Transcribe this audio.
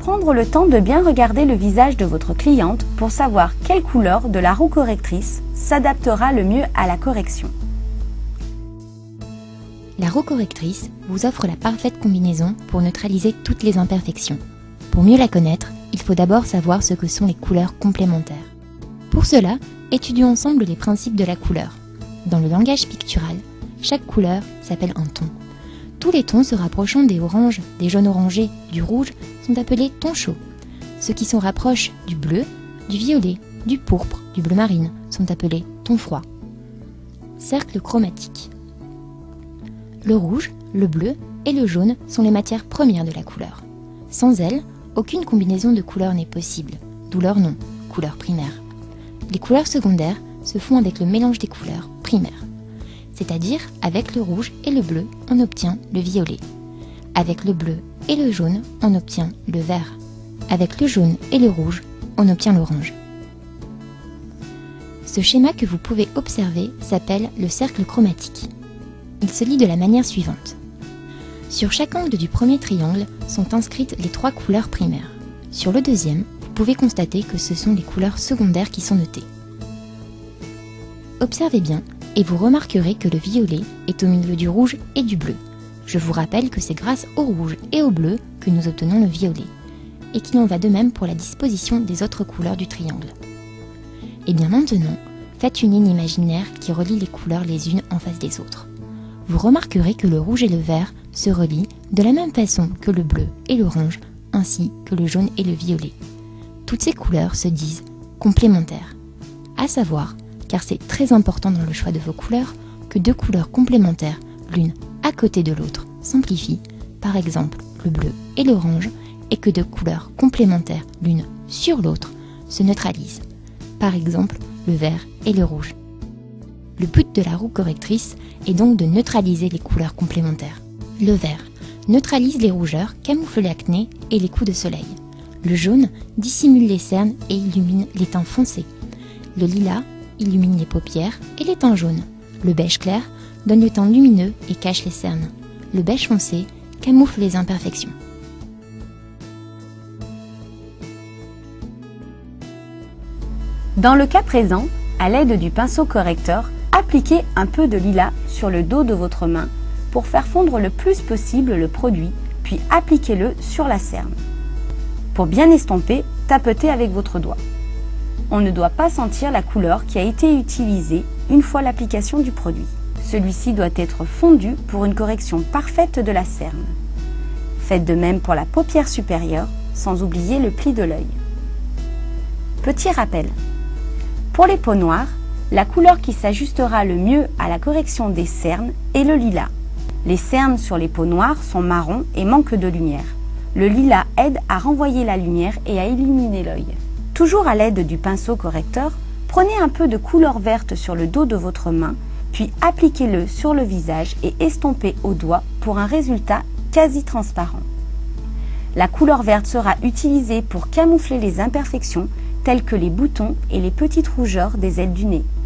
Prendre le temps de bien regarder le visage de votre cliente pour savoir quelle couleur de la roue correctrice s'adaptera le mieux à la correction. La roue correctrice vous offre la parfaite combinaison pour neutraliser toutes les imperfections. Pour mieux la connaître, il faut d'abord savoir ce que sont les couleurs complémentaires. Pour cela, étudions ensemble les principes de la couleur. Dans le langage pictural, chaque couleur s'appelle un ton. Tous les tons se rapprochant des oranges, des jaunes orangés, du rouge sont appelés tons chauds. Ceux qui se rapprochent du bleu, du violet, du pourpre, du bleu marine sont appelés tons froids. Cercle chromatique. Le rouge, le bleu et le jaune sont les matières premières de la couleur. Sans elles, aucune combinaison de couleurs n'est possible, d'où leur nom, couleurs primaires. Les couleurs secondaires se font avec le mélange des couleurs primaires. C'est-à-dire avec le rouge et le bleu, on obtient le violet. Avec le bleu et le jaune, on obtient le vert. Avec le jaune et le rouge, on obtient l'orange. Ce schéma que vous pouvez observer s'appelle le cercle chromatique. Il se lit de la manière suivante. Sur chaque angle du premier triangle sont inscrites les 3 couleurs primaires. Sur le deuxième, vous pouvez constater que ce sont les couleurs secondaires qui sont notées. Observez bien et vous remarquerez que le violet est au milieu du rouge et du bleu. Je vous rappelle que c'est grâce au rouge et au bleu que nous obtenons le violet, et qu'il en va de même pour la disposition des autres couleurs du triangle. Et bien maintenant, faites une ligne imaginaire qui relie les couleurs les unes en face des autres. Vous remarquerez que le rouge et le vert se relient de la même façon que le bleu et l'orange, ainsi que le jaune et le violet. Toutes ces couleurs se disent complémentaires. À savoir, car c'est très important dans le choix de vos couleurs, que 2 couleurs complémentaires, l'une à côté de l'autre, s'amplifient, par exemple le bleu et l'orange, et que 2 couleurs complémentaires, l'une sur l'autre, se neutralisent, par exemple le vert et le rouge. Le but de la roue correctrice est donc de neutraliser les couleurs complémentaires. Le vert neutralise les rougeurs, camoufle l'acné et les coups de soleil. Le jaune dissimule les cernes et illumine les teints foncés. Le lilas illumine les paupières et les teints jaunes. Le beige clair donne le teint lumineux et cache les cernes. Le beige foncé camoufle les imperfections. Dans le cas présent, à l'aide du pinceau correcteur, appliquez un peu de lilas sur le dos de votre main pour faire fondre le plus possible le produit, puis appliquez-le sur la cerne. Pour bien estomper, tapotez avec votre doigt. On ne doit pas sentir la couleur qui a été utilisée une fois l'application du produit. Celui-ci doit être fondu pour une correction parfaite de la cerne. Faites de même pour la paupière supérieure, sans oublier le pli de l'œil. Petit rappel. Pour les peaux noires, la couleur qui s'ajustera le mieux à la correction des cernes est le lilas. Les cernes sur les peaux noires sont marron et manquent de lumière. Le lilas aide à renvoyer la lumière et à illuminer l'œil. Toujours à l'aide du pinceau correcteur, prenez un peu de couleur verte sur le dos de votre main, puis appliquez-le sur le visage et estompez au doigt pour un résultat quasi transparent. La couleur verte sera utilisée pour camoufler les imperfections telles que les boutons et les petites rougeurs des ailes du nez.